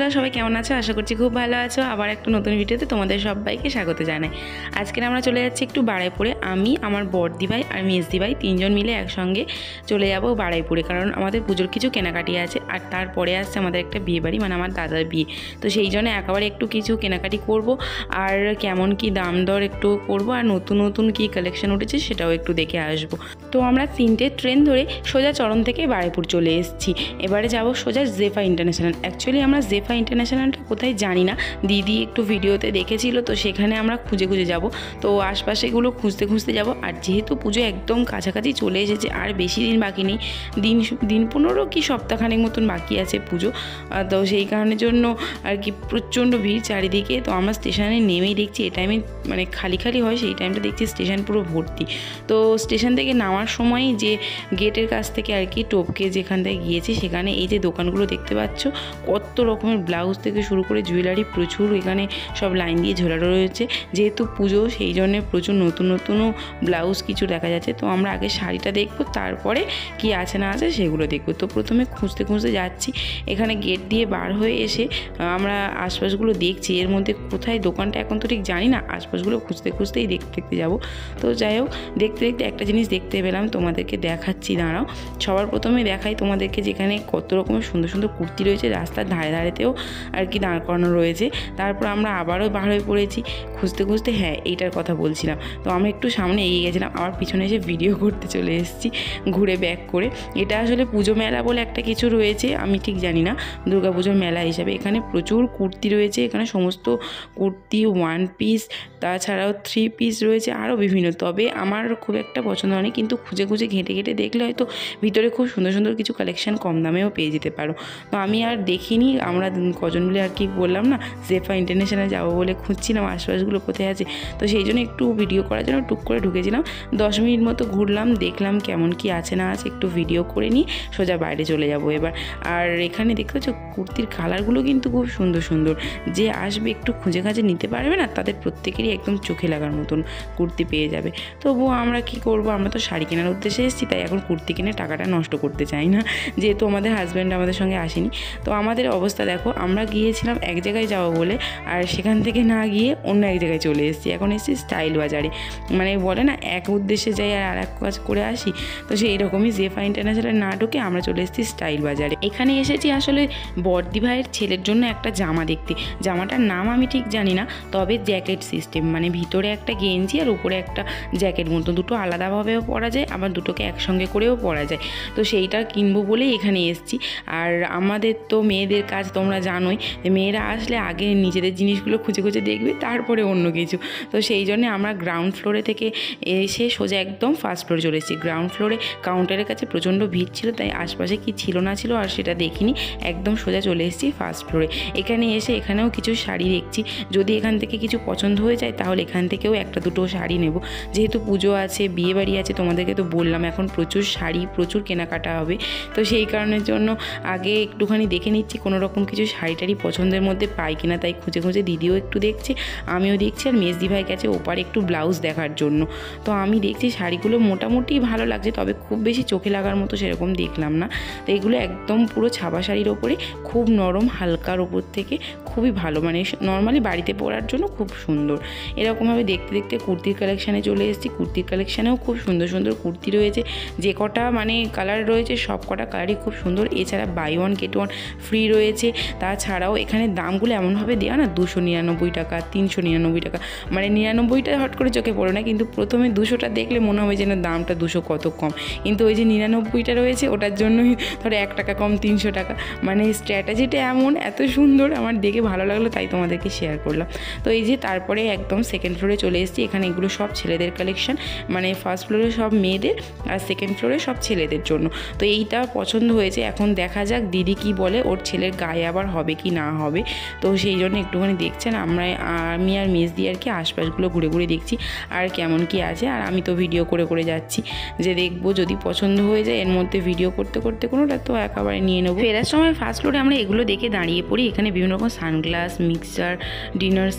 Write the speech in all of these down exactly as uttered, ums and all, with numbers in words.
বন্ধুরা সবাই কেমন আছো? আশা করছি খুব ভালো আছো। আবার একটা নতুন ভিডিওতে তোমাদের সবাইকে স্বাগত জানাই। আজকে আমরা চলে যাচ্ছি একটু বাড়াইপুরে। আমি, আমার বড়দি ভাই আর মেজদি ভাই তিনজন মিলে একসঙ্গে চলে যাব বাড়াইপুরে, কারণ আমাদের পুজোর কিছু কেনাকাটি আছে। আর তারপরে আসছে আমাদের একটা বিয়ে বাড়ি, মানে আমার দাদার বিয়ে। তো সেই জন্য একেবারে একটু কিছু কেনাকাটি করব, আর কেমন কি দাম দর একটু করব, আর নতুন নতুন কি কালেকশন উঠেছে সেটাও একটু দেখে আসবো। তো আমরা তিনটে ট্রেন ধরে সোজা চরণ থেকে বাড়াইপুর চলে এসেছি। এবারে যাব সোজা জেফা ইন্টারন্যাশনাল। অ্যাকচুয়ালি আমরা জেফা ইন্টারন্যাশনালটা কোথায় জানি না, দিদি একটু ভিডিওতে দেখেছিল, তো সেখানে আমরা খুঁজে খুঁজে যাব। তো আশপাশেগুলো খুঁজতে খুঁজতে যাব। আর যেহেতু পুজো একদম কাছাকাছি চলে এসেছে, আর বেশি দিন বাকি নেই, দিন দিন পনেরো কি সপ্তাহখানেক মতন বাকি আছে পুজো। তো সেই কারণের জন্য আর কি প্রচণ্ড ভিড় চারিদিকে। তো আমরা স্টেশনে নেমেই দেখছি এই টাইমে মানে খালি খালি হয়, সেই টাইমটা দেখছি স্টেশন পুরো ভর্তি। তো স্টেশন থেকে নামার সময় যে গেটের কাছ থেকে আর কি টোপকে যেখান থেকে গিয়েছি, সেখানে এই যে দোকানগুলো দেখতে পাচ্ছ, কত রকমের ব্লাউজ থেকে শুরু করে জুয়েলারি প্রচুর এখানে সব লাইন দিয়ে ঝোলানো রয়েছে। যেহেতু পুজো সেই জন্যে প্রচুর নতুন নতুনও ব্লাউজ কিছু দেখা যাচ্ছে। তো আমরা আগে শাড়িটা দেখবো, তারপরে কি আছে না আছে সেগুলো দেখবো। তো প্রথমে খুঁজতে খুঁজতে যাচ্ছি, এখানে গেট দিয়ে বার হয়ে এসে আমরা আশপাশগুলো দেখছি, এর মধ্যে কোথায় দোকানটা এখন তো ঠিক জানি না, আশপাশগুলো খুঁজতে খুঁজতেই দেখতে দেখতে যাবো। তো যাই হোক, দেখতে দেখতে একটা জিনিস দেখতে পেলাম, তোমাদেরকে দেখাচ্ছি, দাঁড়াও। সবার প্রথমে দেখাই তোমাদেরকে, যেখানে কত রকমের সুন্দর সুন্দর কুর্তি রয়েছে, রাস্তার ধারে ধারেতেও আর কি দাঁড় করানো রয়েছে। তারপর আমরা আবারও বার হয়ে পড়েছি খুঁজতে খুঁজতে। হ্যাঁ, এইটার কথা বলছিলাম। তো আমরা একটু সামনে এগিয়ে গেছিলাম, আবার পিছনে এসে ভিডিও করতে চলে এসেছি ঘুরে ব্যাক করে। এটা আসলে পুজো মেলা বলে একটা কিছু রয়েছে, আমি ঠিক জানি না, দুর্গা পুজোর মেলা হিসাবে। এখানে প্রচুর কুর্তি রয়েছে, এখানে সমস্ত কুর্তি, ওয়ান পিস, তাছাড়াও থ্রি পিস রয়েছে, আরও বিভিন্ন। তবে আমার খুব একটা পছন্দ হয়নি, কিন্তু খুঁজে খুঁজে ঘেঁটে ঘেঁটে দেখলে হয়তো ভিতরে খুব সুন্দর সুন্দর কিছু কালেকশান কম দামেও পেয়ে যেতে পারো। তো আমি আর দেখিনি, আমরা কজন মিলে আর কি বললাম না, জেফা ইন্টারন্যাশনাল যাবো বলে খুঁজছিলাম আশপাশগুলো কোথায় আছে। তো সেই জন্য একটু ভিডিও করার জন্য টুক করে ঢুকেছিলাম, দশ মিনিট মতো ঘুরলাম, দেখলাম কেমন কি আছে না আছে, একটু ভিডিও করে নিই, সোজা বাইরে চলে যাব এবার। আর এখানে দেখতে পাচ্ছ কুর্তির কালারগুলো কিন্তু খুব সুন্দর সুন্দর, যে আসবে একটু খুঁজে খাঁজে নিতে পারবে না, তাদের প্রত্যেকেরই একদম চোখে লাগার মতন কুর্তি পেয়ে যাবে। তবুও আমরা কি করব, আমরা তো শাড়ি কেনার উদ্দেশ্যে এসেছি, তাই এখন কুর্তি কিনে টাকাটা নষ্ট করতে চাই না, যেহেতু আমাদের হাজব্যান্ড আমাদের সঙ্গে আসেনি। তো আমাদের অবস্থা দেখো, আমরা গিয়েছিলাম এক জায়গায় যাবো বলে, আর সেখান থেকে না গিয়ে অন্য এক জায়গায় চলে এসেছি। এখন এসেছি স্টাইল বাজারে, মানে বলে না এক উদ্দেশ্যে যাই আর আর এক কাজ করে আসি, তো সেই রকমই জেফা ইন্টারন্যাশনাল না ঢুকে আমরা চলে এসেছি স্টাইল বাজারে। এখানে এসেছি আসলে বড়দি ভাইয়ের ছেলের জন্য একটা জামা দেখতে। জামাটার নাম আমি ঠিক জানি না, তবে জ্যাকেট সিস্টেম, মানে ভিতরে একটা গেঞ্জি আর উপরে একটা জ্যাকেট মতো, দুটো আলাদাভাবেও পরা যায়, আবার দুটোকে একসঙ্গে করেও পরা যায়। তো সেইটা কিনবো বলেই এখানে এসেছি। আর আমাদের তো মেয়েদের কাজ তোমরা জানোই, মেয়েরা আসলে আগে নিজেদের জিনিসগুলো খুঁজে খুঁজে দেখবে, তারপরে অন্য কিছু। তো সেই জন্যে আমরা গ্রাউন্ড ফ্লোরে থেকে এসে সোজা একদম ফার্স্ট ফ্লোরে চলে এসেছি। গ্রাউন্ড ফ্লোরে কাউন্টারের কাছে প্রচণ্ড ভিড় ছিল, তাই আশপাশে কি ছিল না ছিল আর সেটা দেখিনি, একদম সোজা চলে এসেছি ফার্স্ট ফ্লোরে। এখানে এসে এখানেও কিছু শাড়ি দেখছি, যদি এখান থেকে কিছু পছন্দ হয়ে যায় তাহলে এখান থেকেও একটা দুটো শাড়ি নেব। যেহেতু পুজো আছে, বিয়ে বাড়ি আছে, তোমাদেরকে তো বললাম এখন প্রচুর শাড়ি, প্রচুর কেনাকাটা হবে। তো সেই কারণের জন্য আগে একটুখানি দেখে নিচ্ছি কোনো রকম কিছু শাড়ি টাড়ি পছন্দের মধ্যে পাই কিনা, তাই খুঁজে খুঁজে দিদিও একটু দেখছে, আমিও দেখছি, আর মেজদি ভাই গেছে ওপারে একটু ব্লাউজ দেখার জন্য। তো আমি দেখছি শাড়িগুলো মোটামুটি ভালো লাগছে, তবে খুব বেশি চোখে লাগার মতো সেরকম দেখলাম না। তো এগুলো একদম পুরো ছাপা শাড়ির ওপরে, খুব নরম, হালকার ওপর থেকে খুবই ভালো, মানে নর্মালি বাড়িতে পরার জন্য খুব সুন্দর। এরকমভাবে দেখতে দেখতে কুর্তির কালেকশানে চলে এসেছি। কুর্তির কালেকশানেও খুব সুন্দর সুন্দর কুর্তি রয়েছে, যে কটা মানে কালার রয়েছে সব কটা কালারই খুব সুন্দর। এছাড়া buy one get one free রয়েছে। তাছাড়াও এখানে দামগুলো এমনভাবে দেওয়া না, দুশো নিরানব্বই টাকা, তিনশো নিরানব্বই টাকা, মানে নিরানব্বইটা হট করে চোখে পড়ে না, কিন্তু প্রথমে দুশোটা দেখলে মনে হবে যেন দামটা দুশো কত কম, কিন্তু ওই যে নিরানব্বইটা রয়েছে ওটার জন্যই ধরো এক টাকা কম, তিনশো টাকা। মানে স্ট্র্যাটেজিটা এমন এত সুন্দর, আমার দেখে ভালো লাগলো, তাই তোমাদেরকে শেয়ার করলাম। তো এই যে তারপরে একদম সেকেন্ড ফ্লোরে চলে এসেছি। এখানে এগুলো সব ছেলেদের কালেকশন, মানে ফার্স্ট ফ্লোরে সব মেয়েদের আর সেকেন্ড ফ্লোরে সব ছেলেদের জন্য। তো এইটা পছন্দ হয়েছে, এখন দেখা যাক দিদি কি বলে, ওর ছেলের গায়ে আবার হবে কি না হবে। তো সেই জন্য একটুখানি দেখছেন, আমরা আমি আর মেজদি আর কি আশপাশগুলো ঘুরে ঘুরে দেখছি আর কেমন কি আছে। আর আমি তো ভিডিও করে করে যাচ্ছি, যে দেখবো যদি পছন্দ হয়ে যায় এর মধ্যে ভিডিও করতে করতে কোনোটা তো একেবারে নিয়ে নেবো। ফেরার সময় ফার্স্ট ফ্লোরে আমরা এগুলো দেখে দাঁড়িয়ে পড়ি। এখানে বিভিন্ন রকম sunglass, mixture, dinner set,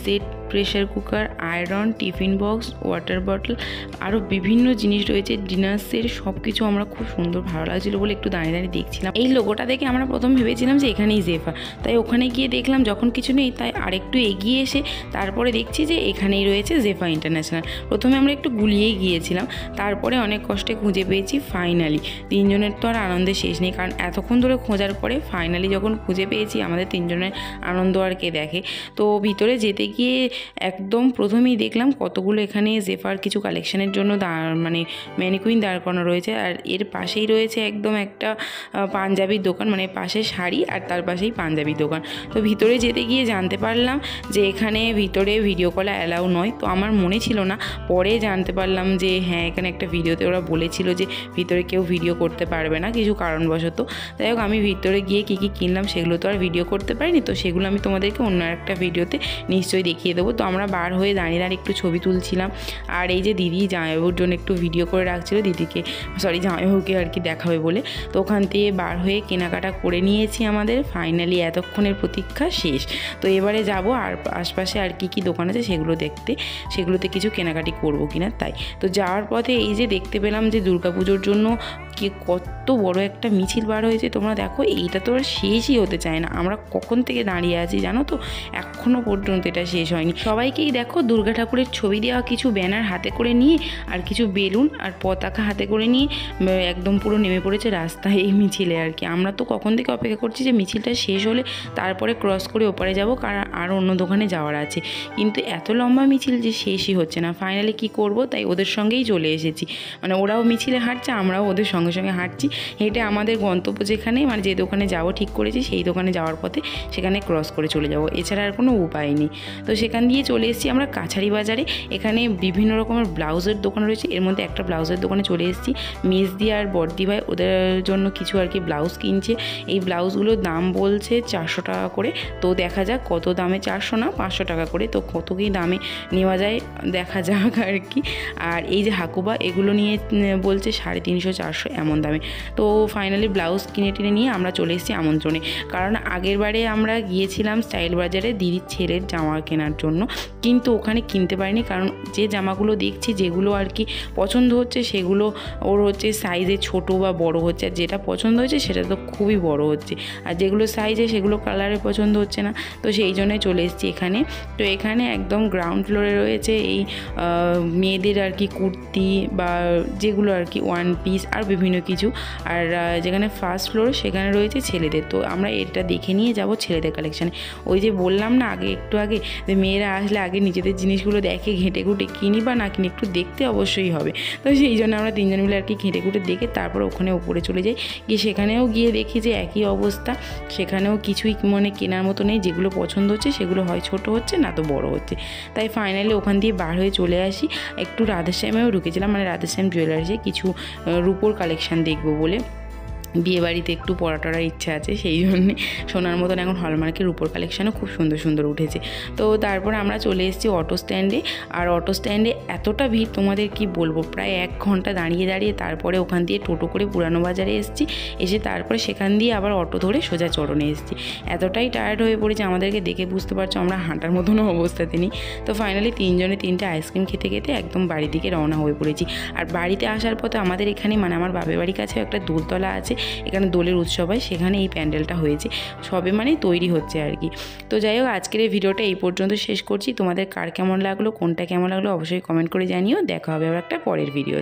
pressure cooker, iron, tiffin box, water bottle, আরও বিভিন্ন জিনিস রয়েছে, ডিনার সেট, সব কিছু আমরা খুব সুন্দর ভালো লাগছিলো বলে একটু দাঁড়িয়ে দাঁড়িয়ে দেখছিলাম। এই লোগোটা দেখে আমরা প্রথম ভেবেছিলাম যে এখানেই জেফার, তাই ওখানে গিয়ে দেখলাম যখন কিছু নেই তাই আরেকটু এগিয়ে এসে তারপরে দেখছি যে এখানেই রয়েছে জেফা ইন্টারন্যাশনাল। প্রথমে আমরা একটু গুলিয়েই গিয়েছিলাম, তারপরে অনেক কষ্টে খুঁজে পেয়েছি ফাইনালি। তিনজনের তো আর আনন্দের শেষ নেই, কারণ এতক্ষণ ধরে খোঁজার পরে ফাইনালি যখন খুঁজে পেয়েছি আমাদের তিনজনের আনন্দ আর কে দেখে। তো ভিতরে যেতে গিয়ে একদম প্রথমেই দেখলাম কতগুলো এখানে জেফার কিছু কালেকশানের জন্য দাঁড় মানে ম্যানিকুইন দাঁড় করানো রয়েছে, আর এর পাশেই রয়েছে একদম একটা পাঞ্জাবির দোকান, মানে পাশে শাড়ি আর তার পাশেই পাঞ্জাবির দোকান। তো ভিতরে যেতে গিয়ে জানতে পারলাম যে এখানে ভিতরে ভিডিও কল অ্যালাউ নয়। তো আমার মনে ছিল না, পরে জানতে পারলাম যে হ্যাঁ এখানে একটা ভিডিওতে ওরা বলেছিল যে ভিতরে কেউ ভিডিও করতে পারবে না কিছু কারণবশত। যাই হোক, আমি ভিতরে গিয়ে কী কী কিনলাম সেগুলো তো আর ভিডিও করতে পারিনি, তো সেগুলো আমি তোমাদেরকে অন্য একটা ভিডিওতে নিশ্চয়ই দেখিয়ে দেবো। তো আমরা বার হয়ে দাঁড়িয়ে দাঁড়িয়ে একটু ছবি তুলছিলাম, আর এই যে দিদি জামাইবাবুর জন্য একটু ভিডিও করে রাখছিল, দিদিকে সরি জামাইবাবুকে আর কি দেখাবে বলে। তো ওখান থেকে বার হয়ে কেনাকাটা করে নিয়েছি আমাদের। ফাইনালি এতক্ষণের প্রতীক্ষা শেষ। তো এবারে যাব আর আশপাশে আর কি কি দোকান আছে সেগুলো দেখতে, সেগুলোতে কিছু কেনাকাটি করবো কিনা তাই। তো যাওয়ার পথে এই যে দেখতে পেলাম যে দুর্গাপুজোর জন্য কি কত বড় একটা মিছিল বার হয়েছে, তোমরা দেখো। এইটা তো আর শেষই হতে চায় না, আমরা কখন থেকে দাঁড়িয়ে আছি জানো তো, এখনও পর্যন্ত এটা শেষ হয়নি। সবাইকেই দেখো দুর্গা ঠাকুরের ছবি দেওয়া কিছু ব্যানার হাতে করে নিয়ে আর কিছু বেলুন আর পতাকা হাতে করে নিয়ে একদম পুরো নেমে পড়েছে রাস্তায় এই মিছিলে আর কি। আমরা তো কখন থেকে অপেক্ষা করছি যে মিছিলটা শেষ হলে তারপরে ক্রস করে ওপারে যাবো, কারণ আর অন্য দোকানে যাওয়ার আছে, কিন্তু এত লম্বা মিছিল যে শেষই হচ্ছে না। ফাইনালি কি করব, তাই ওদের সঙ্গেই চলে এসেছি, মানে ওরাও মিছিলে হাঁটছে, আমরাও ওদের সঙ্গে সঙ্গে হাঁটছি। হেঁটে আমাদের গন্তব্য যেখানে মানে যে দোকানে যাবো ঠিক করেছি সেই দোকানে যাওয়ার পথে সেখানে ক্রস করে চলে যাব, এছাড়া আর কোনো উপায় নেই। তো সেখান দিয়ে চলে এসেছি আমরা কাছারি বাজারে। এখানে বিভিন্ন রকমের ব্লাউজের দোকান রয়েছে, এর মধ্যে একটা ব্লাউজের দোকানে চলে এসেছি। মেজদি আর বড়দি ভাই ওদের জন্য কিছু আর কি ব্লাউজ কিনছে। এই ব্লাউজগুলোর দাম বলছে চারশো টাকা করে, তো দেখা যাক কত দামে, চারশো না পাঁচশো টাকা করে, তো কত কী দামে নেওয়া যায় দেখা যাক আর কি। আর এই যে হাকুবা এগুলো নিয়ে বলছে সাড়ে তিনশো চারশো এমন দামে। তো ফাইনালি ব্লাউজ কিনে টেনে নিয়ে আমরা চলে এসেছি আমন্ত্রণে, কারণ আগের বারে আমরা গিয়েছিলাম স্টাইল বাজারে দিদির ছেলের জামা কেনার জন্য, কিন্তু ওখানে কিনতে পারিনি, কারণ যে জামাগুলো দেখছি যেগুলো আর কি পছন্দ হচ্ছে সেগুলো ওর হচ্ছে সাইজে ছোট বা বড় হচ্ছে, আর যেটা পছন্দ হয়েছে সেটা তো খুবই বড় হচ্ছে, আর যেগুলো সাইজে সেগুলো কালারে পছন্দ হচ্ছে না। তো সেই জন্যই চলে এসেছি এখানে। তো এখানে একদম গ্রাউন্ড ফ্লোরে রয়েছে এই মেয়েদের আর কি কুর্তি বা যেগুলো আর কি ওয়ান পিস আর বিভিন্ন কিছু, আর যেখানে ফার্স্ট ফ্লোর সেখানে রয়েছে ছেলেদের। তো আমরা এটা দেখে নিয়ে যাব ছেলেদের কালেকশানে। ওই যে বললাম না আগে একটু আগে যে মেয়েরা আসলে আগে নিজেদের জিনিসগুলো দেখে ঘেঁটে ঘুটে কিনি বা না কিনি একটু দেখতে অবশ্যই হবে। তো সেই জন্য আমরা তিনজন মিলে আর কি ঘেঁটে ঘুটে দেখে তারপর ওখানে উপরে চলে যাই, গিয়ে সেখানেও গিয়ে দেখি যে একই অবস্থা, সেখানেও কিছুই মানে কেনার মতো নেই, যেগুলো পছন্দ হচ্ছে সেগুলো হয় ছোট হচ্ছে না তো বড় হচ্ছে। তাই ফাইনালি ওখান দিয়ে বার হয়ে চলে আসি। একটু রাধেশ্যামেও ঢুকেছিলাম, মানে রাধেশ্যাম জুয়েলার্সে কিছু রূপোর কালেকশান দেখবো বলে। বিয়েবাড়িতে একটু পরা টরার ইচ্ছা আছে, সেই জন্যে সোনার মতন এখন হলমার্কের উপর কালেকশানও খুব সুন্দর সুন্দর উঠেছে। তো তারপর আমরা চলে এসেছি অটো স্ট্যান্ডে, আর অটো স্ট্যান্ডে এতটা ভিড় তোমাদের কি বলবো, প্রায় এক ঘন্টা দাঁড়িয়ে দাঁড়িয়ে তারপরে ওখান দিয়ে টোটো করে পুরানো বাজারে এসেছি, এসে তারপরে সেখান দিয়ে আবার অটো ধরে সোজা চরণে এসেছি। এতটাই টায়ার্ড হয়ে পড়েছে, আমাদেরকে দেখে বুঝতে পারছো আমরা হাঁটার মতনও অবস্থাতে নেই। তো ফাইনালি তিনজনে তিনটে আইসক্রিম খেতে খেতে একদম বাড়ির দিকে রওনা হয়ে পড়েছি। আর বাড়িতে আসার পথে আমাদের এখানে মানে আমার বাপের বাড়ির কাছে একটা দোলতলা আছে, এখানে দোলের উৎসব হয়, সেখানে এই প্যান্ডেলটা হয়েছে, সবে মানে তৈরি হচ্ছে আর কি। তো যাই হোক, আজকের এই ভিডিওটা এই পর্যন্ত শেষ করছি। তোমাদের কার কেমন লাগলো, কোনটা কেমন লাগলো অবশ্যই কমেন্ট করে জানিও। দেখা হবে আবার একটা পরের ভিডিও।